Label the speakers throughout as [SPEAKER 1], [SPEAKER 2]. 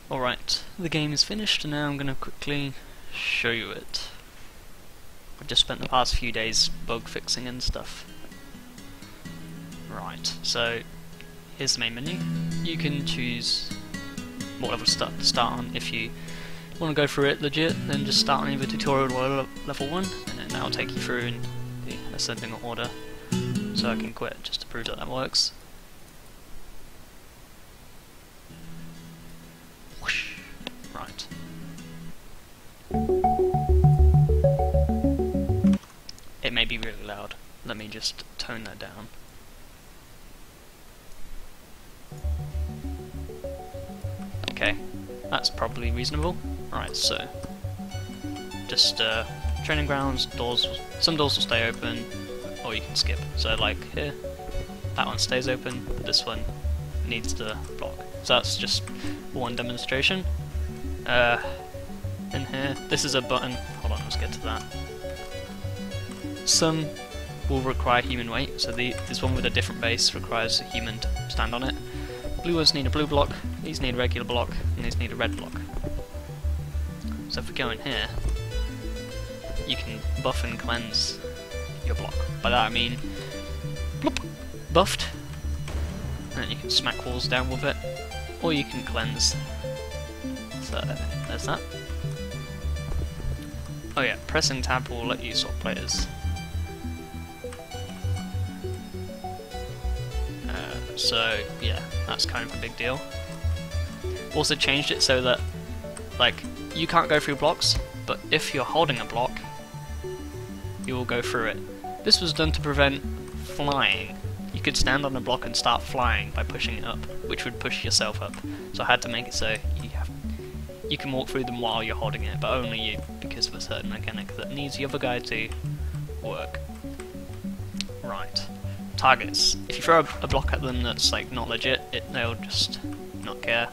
[SPEAKER 1] Alright, the game is finished and now I'm going to quickly show you it. I've just spent the past few days bug fixing and stuff. Right, so here's the main menu. You can choose what level to start on. If you want to go through it legit, then just start on either tutorial or level 1, and then that'll take you through in the ascending order. So I can quit just to prove that that works. Right. It may be really loud. Let me just tone that down. Okay, that's probably reasonable. Right, so just training grounds, doors. Some doors will stay open, or you can skip. So like here, that one stays open. This one needs to block. So that's just one demonstration. In here, this is a button. Hold on, let's get to that. Some will require human weight, so this one with a different base requires a human to stand on it. Blue ones need a blue block, these need a regular block, and these need a red block. So if we go in here, you can buff and cleanse your block. By that I mean, bloop, buffed, and then you can smack walls down with it, or you can cleanse. So there's that. Oh yeah, pressing tab will let you swap players. So yeah, that's kind of a big deal. Also changed it so that like you can't go through blocks, but if you're holding a block, you will go through it. This was done to prevent flying. You could stand on a block and start flying by pushing it up, which would push yourself up. So I had to make it so you can walk through them while you're holding it, but only you, because of a certain mechanic that needs the other guy to work. Right. Targets. If you throw a block at them that's like not legit, they'll just not care.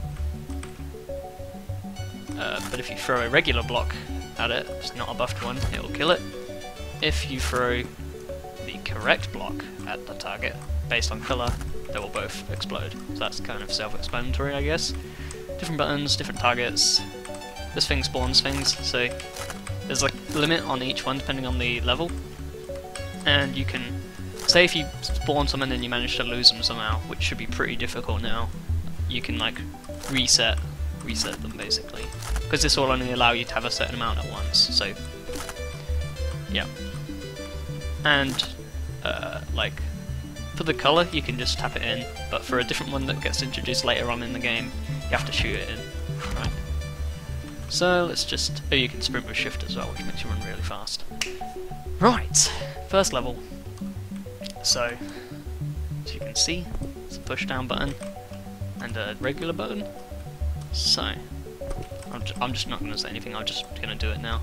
[SPEAKER 1] But if you throw a regular block at it, it's not a buffed one, it'll kill it. If you throw the correct block at the target, based on colour, they will both explode. So that's kind of self-explanatory, I guess. Different buttons, different targets. This thing spawns things, so there's like a limit on each one depending on the level. And you can say if you spawn someone and you manage to lose them somehow, which should be pretty difficult now, you can like reset them basically, because this will only allow you to have a certain amount at once. So yeah, and like for the colour you can just tap it in, but for a different one that gets introduced later on in the game, you have to shoot it in. Right. So let's just, oh, you can sprint with shift as well, which makes you run really fast. Right, first level. So, as you can see, it's a push down button and a regular button. So, I'm just not going to say anything, I'm just going to do it now.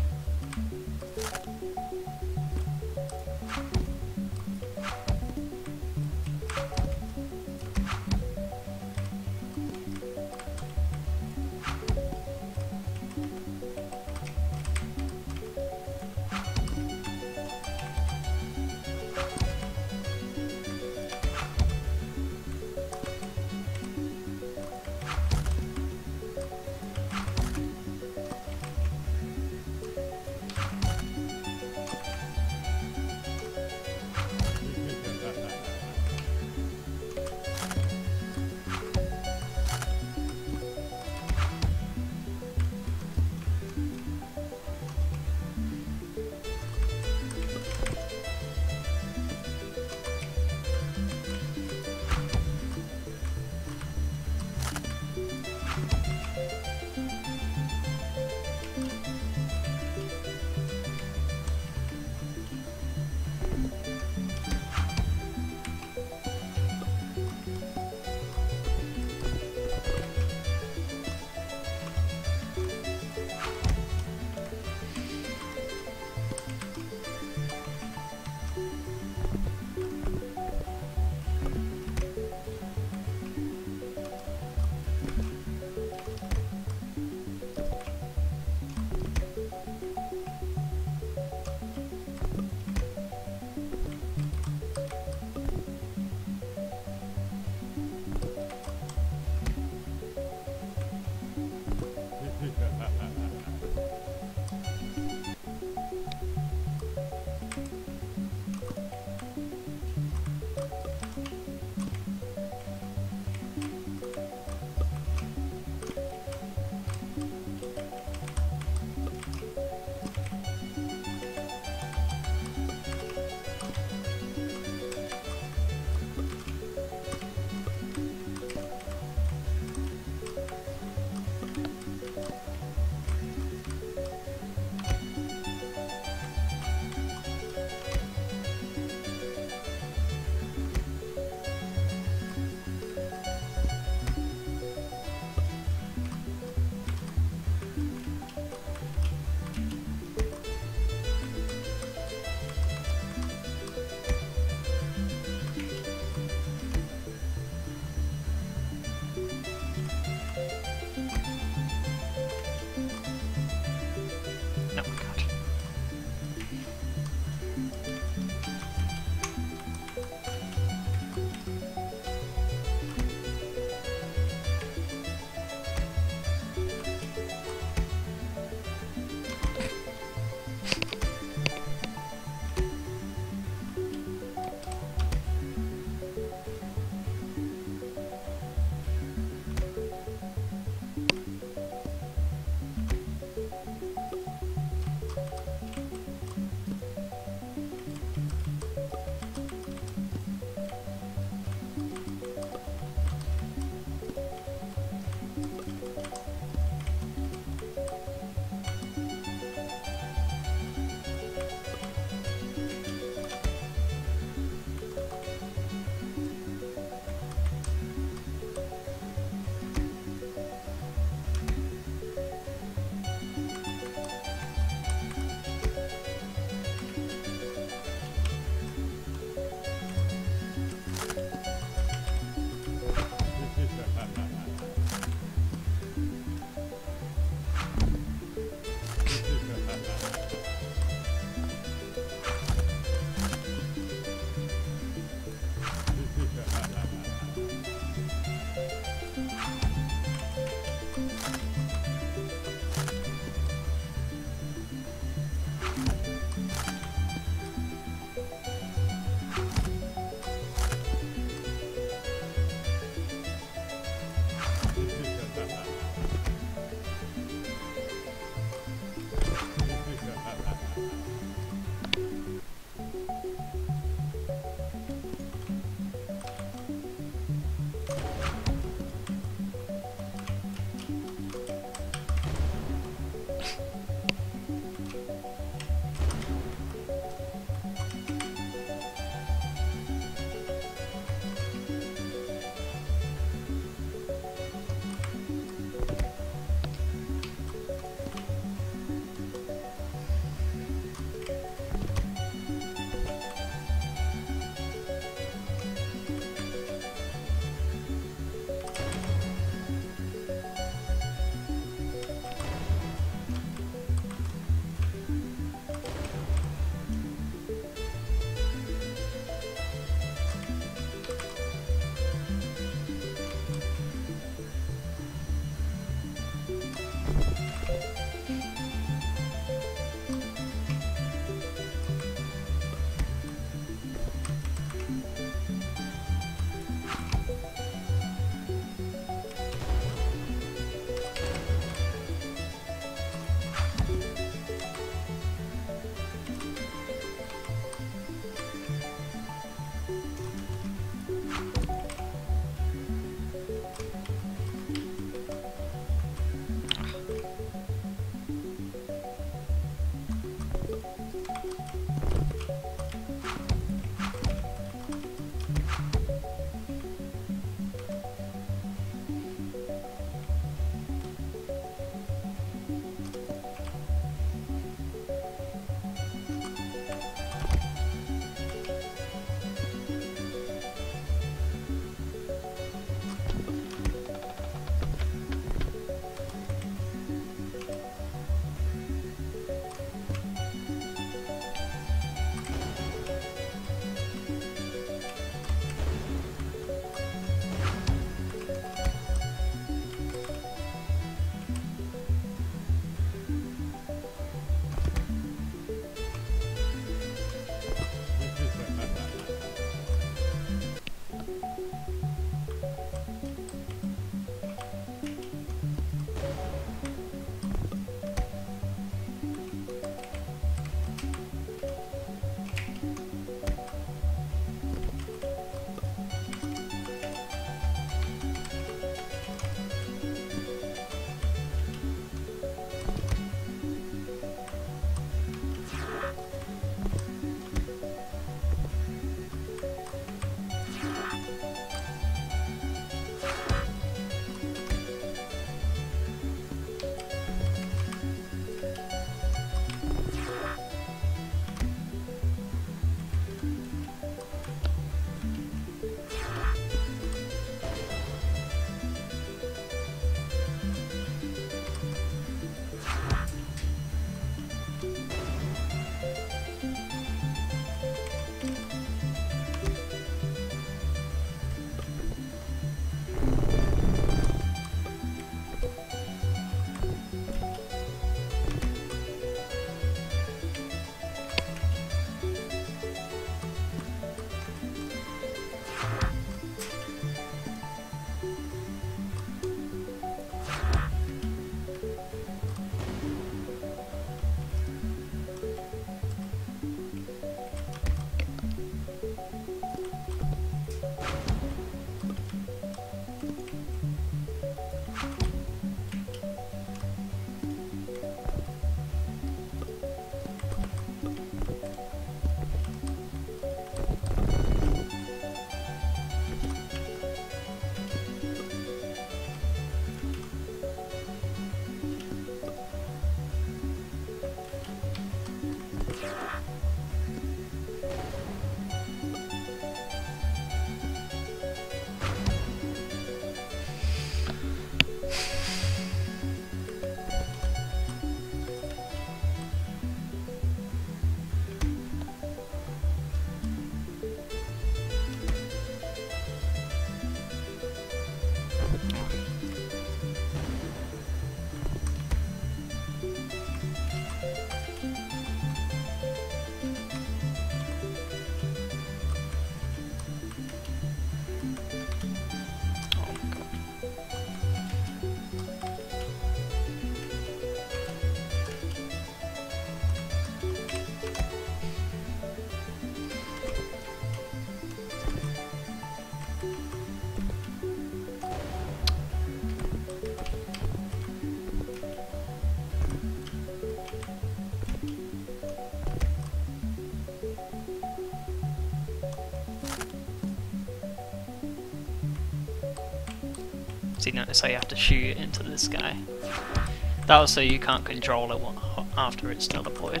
[SPEAKER 1] So you notice how you have to shoot it into this guy. That was so you can't control it after it's teleported.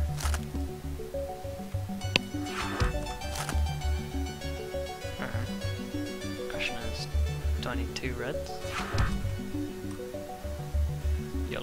[SPEAKER 1] Question is, do I need 2 reds? Yellow.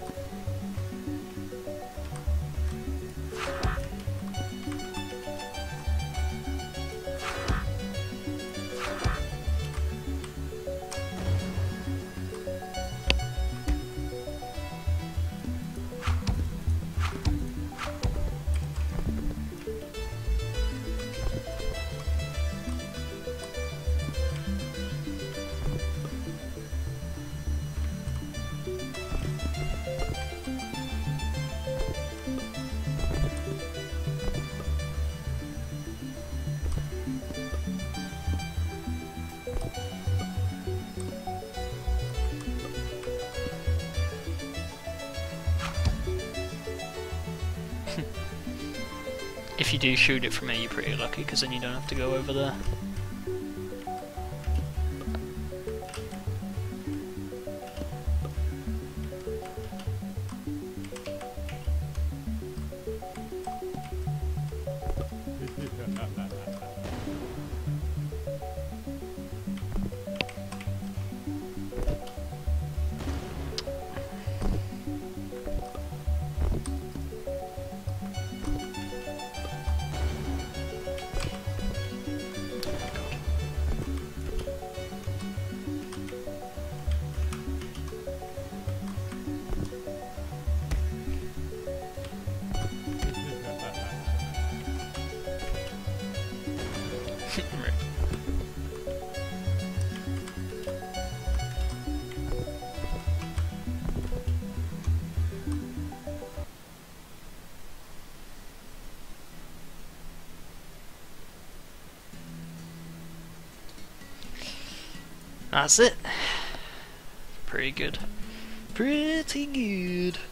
[SPEAKER 1] If you do shoot it from here, you're pretty lucky, because then you don't have to go over there. That's it. Pretty good. Pretty good.